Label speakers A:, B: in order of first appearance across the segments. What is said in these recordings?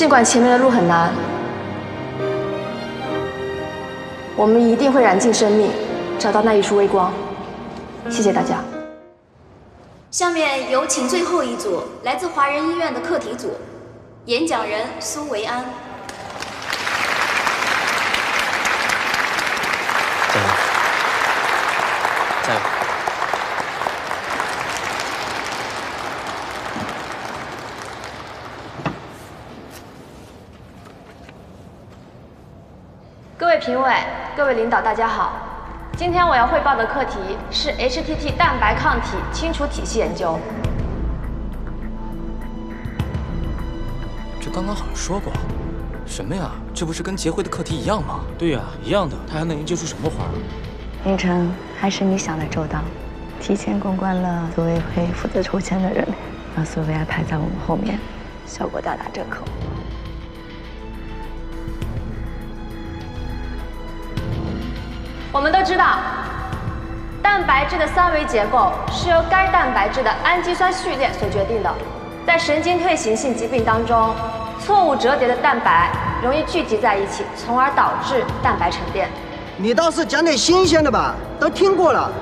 A: 尽管前面的路很难，我们一定会燃尽生命，找到那一束微光。谢谢大家。
B: 下面有请最后一组来自华人医院的课题组，演讲人苏维安。
C: 加油！加油！
A: 各位评委、各位领导，大家好。今天我要汇报的课题是 HTT 蛋白抗体清除体系研究。
C: 这刚刚好像说过，什么呀？这不是跟结辉的课题一样吗？
D: 对呀，一样的。他还能研究出什么花？
E: 凌晨，还是你想的周到，提前公关了组委会负责抽签的人，让苏维埃排在我们后面，效果大打折扣。
A: 我们都知道，蛋白质的三维结构是由该蛋白质的氨基酸序列所决定的。在神经退行性疾病当中，错误折叠的蛋白容易聚集在一起，从而导致蛋白沉淀。
F: 你倒是讲点新鲜的吧，都听过了。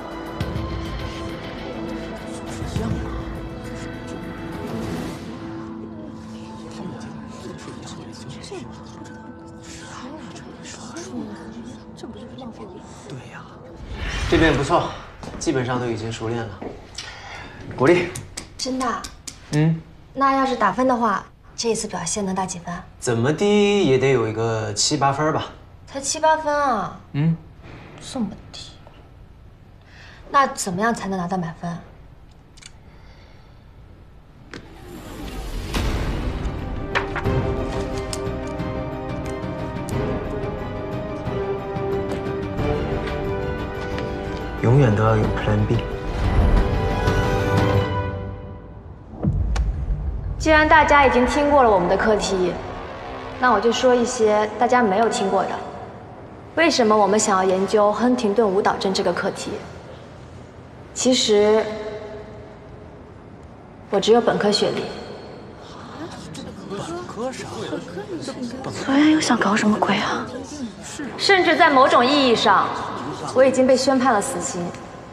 C: 对呀，
G: 这边不错，基本上都已经熟练了。鼓励。
A: 真的？
G: 嗯。
A: 那要是打分的话，这一次表现能打几分？
G: 怎么低也得有一个7、8分吧。
A: 才7、8分啊？
G: 嗯。
A: 这么低？那怎么样才能拿到满分？
G: 永远都要有 Plan B。
A: 既然大家已经听过了我们的课题，那我就说一些大家没有听过的。为什么我们想要研究亨廷顿舞蹈症这个课题？其实，我只有本科学历。
C: 本科啥？
E: 苏维埃又想搞什么鬼啊？
A: 甚至在某种意义上，我已经被宣判了死刑，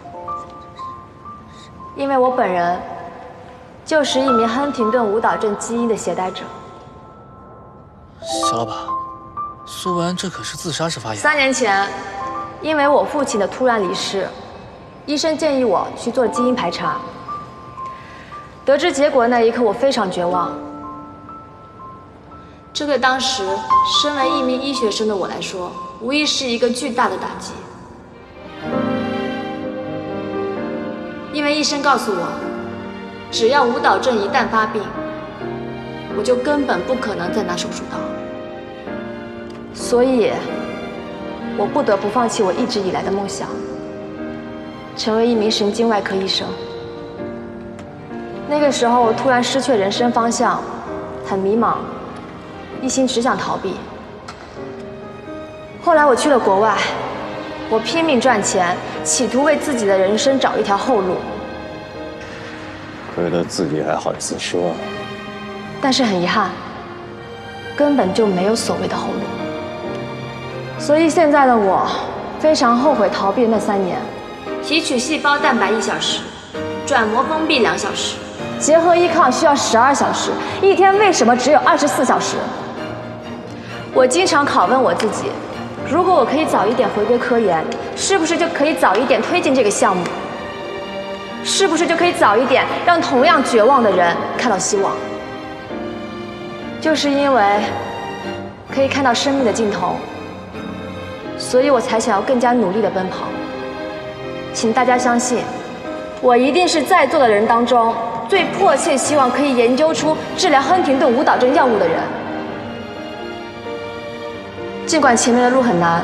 A: 因为我本人就是一名亨廷顿舞蹈症基因的携带者。
D: 小老板，苏维安这可是自杀式发言。
A: 3年前，因为我父亲的突然离世，医生建议我去做基因排查。得知结果的那一刻，我非常绝望。这对当时身为一名医学生的我来说，无疑是一个巨大的打击。因为医生告诉我，只要舞蹈症一旦发病，我就根本不可能再拿手术刀。所以，我不得不放弃我一直以来的梦想，成为一名神经外科医生。那个时候，我突然失去人生方向，很迷茫，一心只想逃避。后来我去了国外，我拼命赚钱，企图为自己的人生找一条后路。
H: 亏了自己还好意思说。
A: 但是很遗憾，根本就没有所谓的后路。所以现在的我非常后悔逃避那3年。提取细胞蛋白1小时，转膜封闭2小时，结合依抗需要12小时，一天为什么只有24小时？我经常拷问我自己，如果我可以早一点回归科研，是不是就可以早一点推进这个项目？是不是就可以早一点让同样绝望的人看到希望？就是因为可以看到生命的尽头，所以我才想要更加努力地奔跑。请大家相信，我一定是在座的人当中最迫切希望可以研究出治疗亨廷顿舞蹈症药物的人。尽管前面的路很难，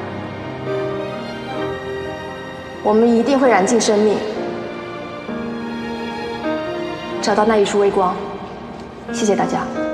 A: 我们一定会燃尽生命，找到那一束微光。谢谢大家。